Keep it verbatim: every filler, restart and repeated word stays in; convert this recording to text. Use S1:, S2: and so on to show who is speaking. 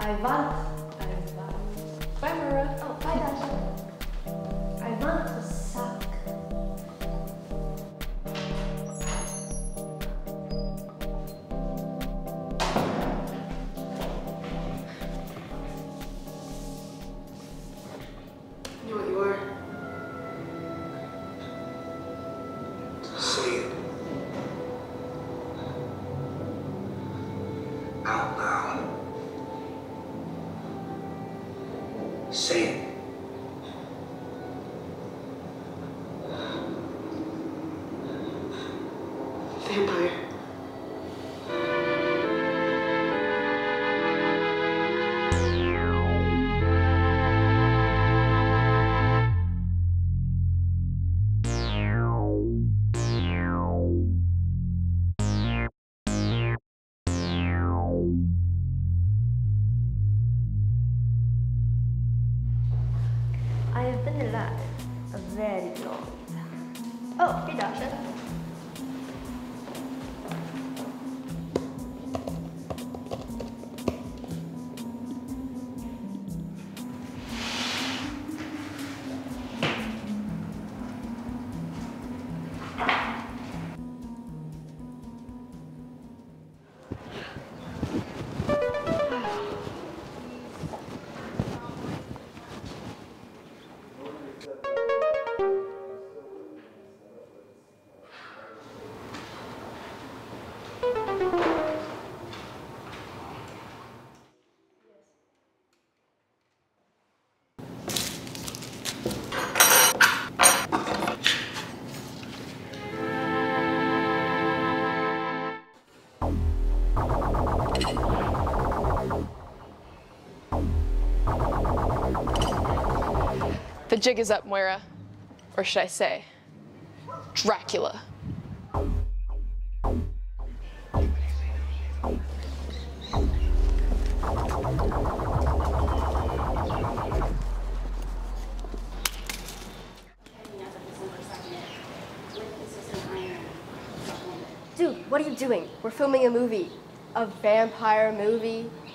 S1: I want, I want. Bye, Mara. Oh, bye, Dasha. I want to suck.
S2: You know what you are?
S3: Say it. Out loud. Say it.
S2: Vampire.
S1: I have been alive a very long time. Oh, hey, Dasha.
S4: The jig is up, Moira. Or should I say, Dracula.
S1: Dude, what are you doing? We're filming a movie. A vampire movie.